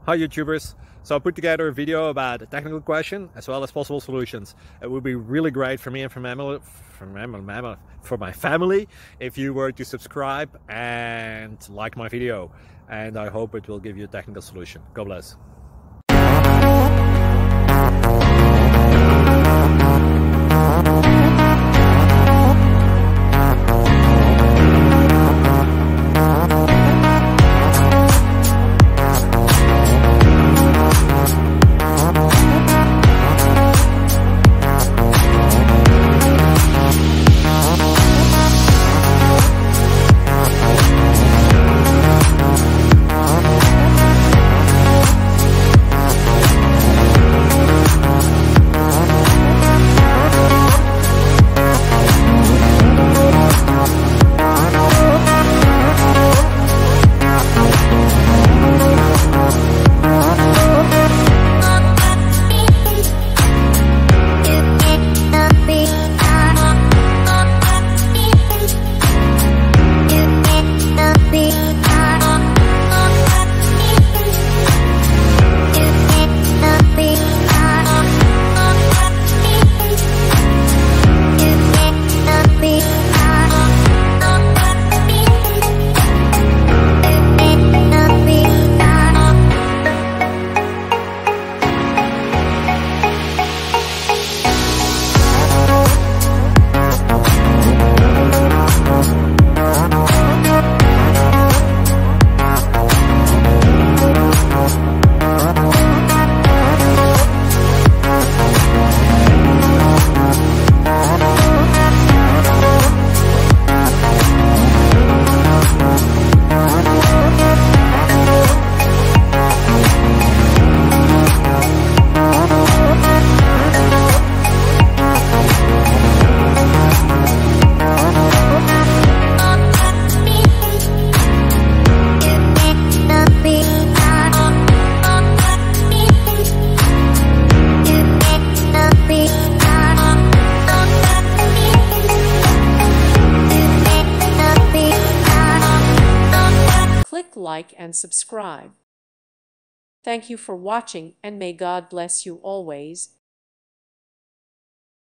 Hi YouTubers! So I put together a video about a technical question as well as possible solutions. It would be really great for me and for my family if you were to subscribe and like my video, and I hope it will give you a technical solution. God bless. Click like and subscribe. Thank you for watching, and may God bless you always.